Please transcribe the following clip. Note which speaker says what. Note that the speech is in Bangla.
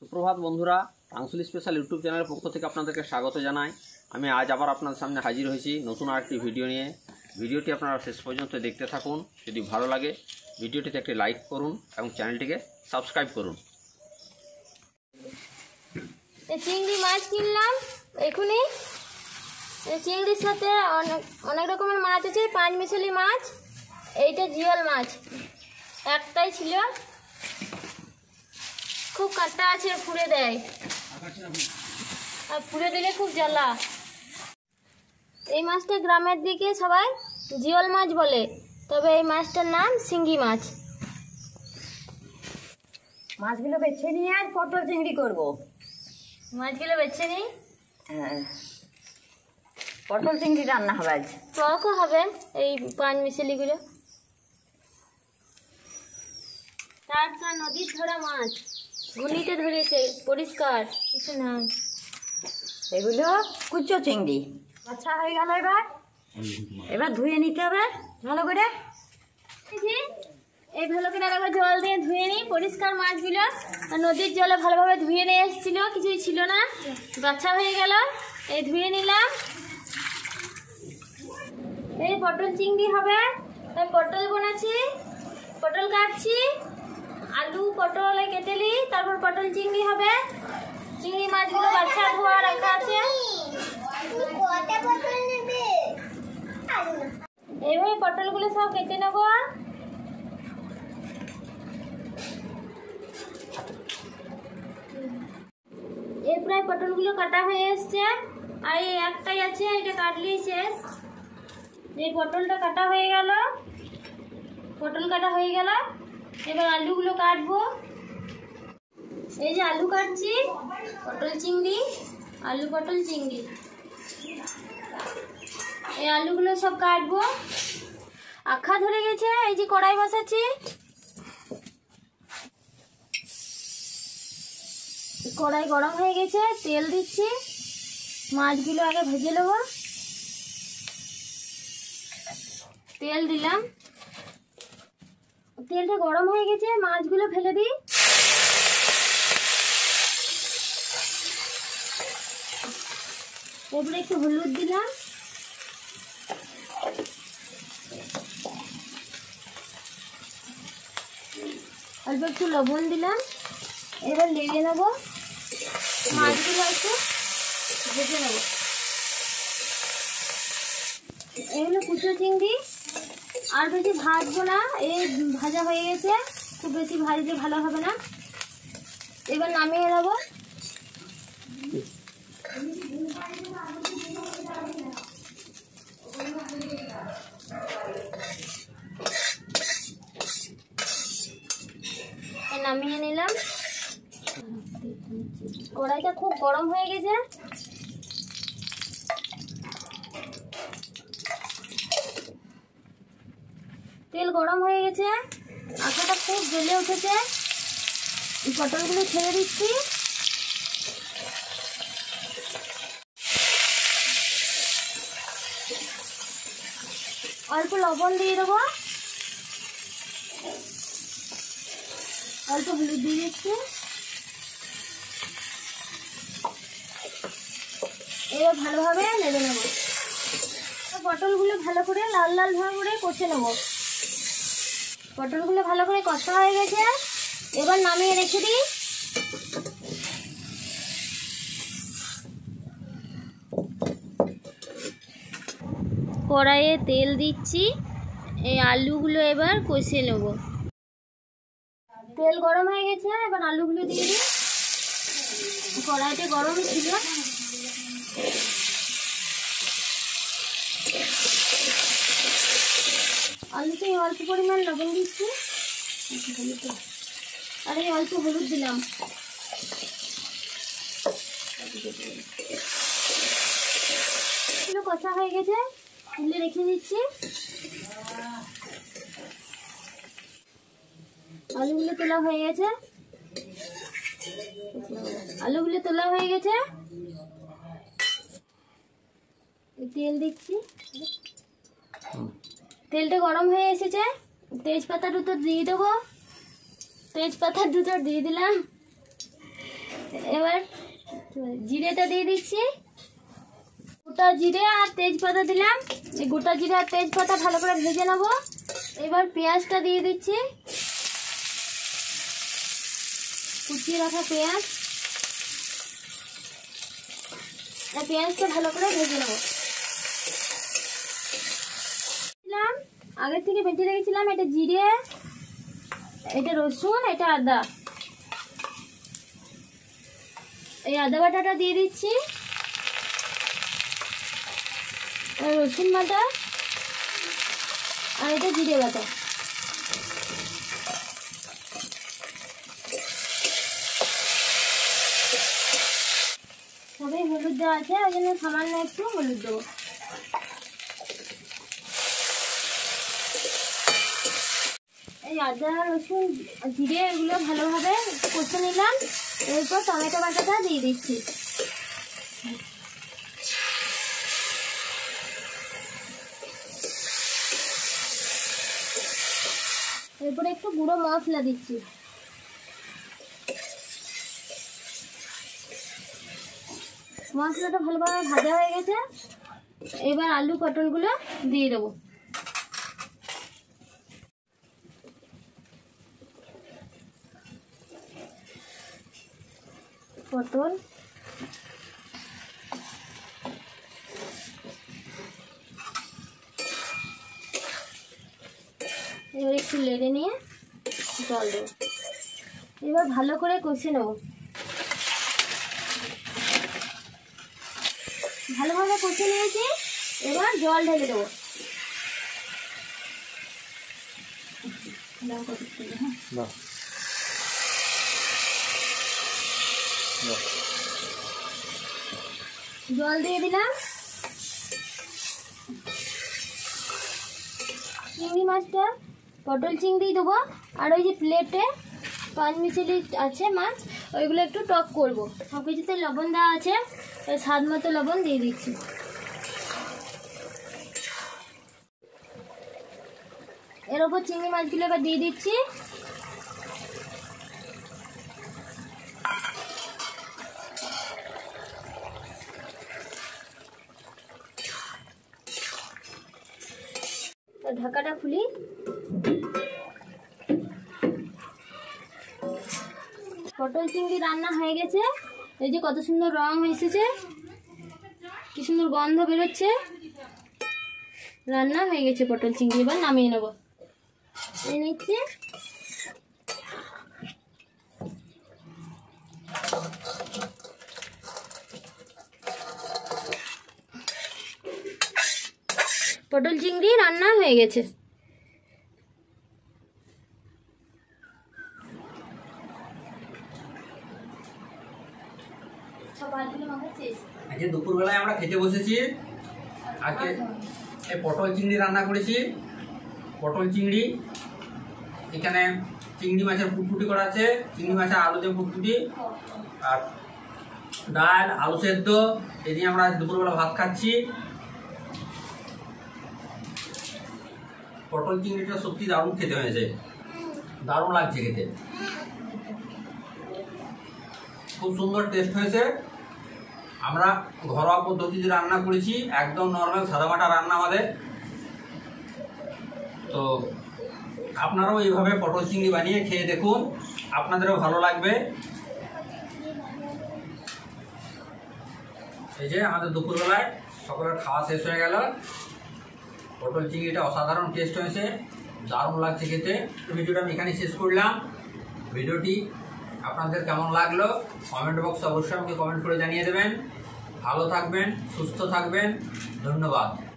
Speaker 1: সুপ্রভাত বন্ধুরা, টাংসুলি স্পেশাল ইউটিউব চ্যানেলের পক্ষ থেকে আপনাদেরকে স্বাগত জানাই। আমি আজ আবার আপনাদের সামনে হাজির হয়েছি নতুন আরেকটি ভিডিও নিয়ে। ভিডিওটি আপনারা শেষ পর্যন্ত দেখতে থাকুন। যদি ভালো লাগে ভিডিওটিতে একটি লাইক করুন এবং চ্যানেলটিকে সাবস্ক্রাইব করুন।
Speaker 2: চিংড়ি মাছ কিনলাম এখনই। চিংড়ির সাথে অনেক রকমের মাছ আছে, পাঁচ মিশালি মাছ। এইটা জিওল মাছ একটাই ছিল, খুব কাঁটা আছে, ফুঁড়ে দেয় আর ফুঁড়ে দিলে খুব জ্বালা। এই মাছটা গ্রামের দিকে সবাই জিওল মাছ বলে, তবে এই মাছটার নাম শিঙ্গি মাছ।
Speaker 3: মাছগুলো বেছে নিয়ে আর পটল চিংড়ি করবো।
Speaker 2: মাছগুলো বেছে নিই।
Speaker 3: হ্যাঁ, পটল চিংড়ি রান্না হবে আজ।
Speaker 2: টকও হবে এই পাঁচ মিশালিগুলো। টাটকা নদীর ধরা মাছ, ঘুনিতে ধরেছে, পরিষ্কার, কিছু নাই।
Speaker 3: এগুলো কুচো চিংড়ি আচ্ছা হয়ে গেল। এবার ধুয়ে নিতে হবে ভালো করে।
Speaker 2: এই ভালো করে আরেকবার জল দিয়ে ধুয়ে নিই পরিষ্কার মাছগুলো। নদীর জলে ভালোভাবে ধুয়ে নিয়ে এসেছিল, কিছুই ছিল না, বাছা হয়ে গেল। এই ধুয়ে নিলাম। এই পটল চিংড়ি হবে, তাই পটল বানাচ্ছি, পটল কাটছি, আলু পটল কেটে নিই, তারপর পটল চিংড়ি হবে। চিংড়ি মাছগুলো বাছা ধোয়া রাখা আছে। এইভাবে পটলগুলো সব কেটে নেব। এই প্রায় পটলগুলো কাটা হয়ে এসছে, আর এই একটাই আছে, এটা কাটলেই শেষ। এই পটলটা কাটা হয়ে গেল, পটল কাটা হয়ে গেল। এবার আলুগুলো কাটবো। এই যে আলু কাটছি, পটল চিংড়ি, আলু পটল চিংড়ি। এই আলুগুলো সব কাটবো। আখা ধরে গেছে, এই যে কড়াই বসাচ্ছি। কড়াই গরম হয়ে গেছে, তেল দিচ্ছি। মাছগুলো আগে ভেজে নেব। তেল দিলাম, তেলটা গরম হয়ে গেছে, মাছগুলো ফেলে দিই। এরপরে একটু হলুদ দিলাম, অল্প একটু লবণ দিলাম। এবার লেগে নেবো, মাছগুলো একটু ভেজে নেব। এগুলো কুচো চিংড়ি, আর বেশি ভাজবো না, এই ভাজা হয়ে গেছে, খুব বেশি ভাজলে ভালো হবে না। এবার নামিয়ে নেব। নামিয়ে নিলাম। কড়াইটা খুব গরম হয়ে গেছে, তেল গরম হয়ে গেছে, আঁকাটা খুব জ্বলে উঠেছে। পটলগুলো ছেড়ে দিচ্ছি। অল্প লবণ দিয়ে দেবো, অল্প হলুদ দিয়ে দিচ্ছি। এবার ভালোভাবে নেড়ে নেব। পটলগুলো ভালো করে লাল লাল ভাবে করে কষে নেব। পটলগুলো ভালো করে কষা হয়ে গেছে, এবার নামিয়ে রেখে দিই। কড়াইয়ে তেল দিচ্ছি, এই আলুগুলো এবার কষে নেব। তেল গরম হয়ে গেছে, এবার আলুগুলো দিয়ে দিই। কড়াইতে গরম ছিল, আলুতে অল্প পরিমাণ লবণ দিচ্ছি, আর এই অল্প হলুদ দিলাম। কষা হয়ে গেছে, তুলে রেখে দিচ্ছি। আলুগুলো তোলা হয়ে গেছে, আলুগুলো তোলা হয়ে গেছে। তেল দিচ্ছি, তেলটা গরম হয়ে এসেছে, তেজপাতা দুটো দিয়ে দেবো। তেজপাতা দুটো দিয়ে দিলাম। জিরেটা দিয়ে দিচ্ছি, গোটা জিরে আর তেজপাতা দিলাম। এই গোটা জিরে আর তেজপাতা ভালো করে ভেজে নেব। এবার পেঁয়াজটা দিয়ে দিচ্ছি, কুচিয়ে রাখা পেঁয়াজ। পেঁয়াজটা ভালো করে ভেজে নেব। আগে থেকে বেটে রেখেছিলাম এটা জিরে, এটা রসুন, এটা আদা। এই আদা বাটাটা দিয়ে দিচ্ছি, রসুন বাটা আর এটা জিরে বাটা। সবাই হলুদ দেওয়া আছে, ওই জন্য সামান্য একটু হলুদ দেবো। এই আদা রসুন জিরে এগুলো ভালোভাবে কষে নিলাম। এরপর টমেটো বাটাটা দিয়ে দিচ্ছি। এরপরে একটু গুঁড়ো মশলা দিচ্ছি। মশলাটা ভালোভাবে ভাজা হয়ে গেছে। এবার আলু পটলগুলো দিয়ে দেবো। পটল, এবার একটু লেড়ে নিয়ে জল দেবো। এবার ভালো করে কষে নেব। ভালোভাবে কষে নিয়েছি, এবার জল ঢেলে দেবো। জল দিয়ে দিলাম। চিংড়ি মাছটা, পটল চিংড়ি দেবো। আর ওই যে প্লেটে পাঁচমিশালি আছে মাছ, ওইগুলো একটু টক করবো। সব কিছুতে লবণ দেওয়া আছে, স্বাদ মতো লবণ দিয়ে দিচ্ছি। এর ওপর চিংড়ি মাছগুলো এবার দিয়ে দিচ্ছি। ঢাকাটা খুলি। পটল চিংড়ি রান্না হয়ে গেছে। এই যে কত সুন্দর রং এসেছে, কি সুন্দর গন্ধ বেরোচ্ছে। রান্না হয়ে গেছে পটল চিংড়ি। এবার নামিয়ে নেব। এই নিচ্ছি। পটল চিংড়ি রান্না হয়ে গেছে।
Speaker 1: আজকে দুপুরবেলায় আমরা খেতে বসেছি। আজকে এই পটল চিংড়ি রান্না করেছি। পটল চিংড়ি, এখানে চিংড়ি মাছের ফুটফুটি করা আছে, চিংড়ি মাছের আলু দিয়ে ফুটফুটি, আর ডাল, আলু সেদ্ধ। এই দিয়ে আমরা দুপুরবেলা ভাত খাচ্ছি। পটল চিংড়িটা সত্যি দারুণ খেতে হয়েছে, দারুণ লাগছে খেতে, খুব সুন্দর টেস্ট হয়েছে। আমরা ঘরোয়া পদ্ধতিতে রান্না করেছি, একদম নর্মাল সাদামাটা রান্না আমাদের। তো আপনারাও এইভাবে পটল চিংড়ি বানিয়ে খেয়ে দেখুন, আপনাদেরও ভালো লাগবে। এই যে আমাদের দুপুরবেলায় সকলের খাওয়া শেষ হয়ে গেল। পটল চিংড়িটা অসাধারণ টেস্ট হয়েছে, দারুণ লাগছে খেতে। ভিডিওটা আমি এখানে শেষ করলাম। ভিডিওটি আপনাদের কেমন লাগলো কমেন্ট বক্সে অবশ্যই আমাকে কমেন্ট করে জানিয়ে দেবেন। ভালো থাকবেন, সুস্থ থাকবেন। ধন্যবাদ।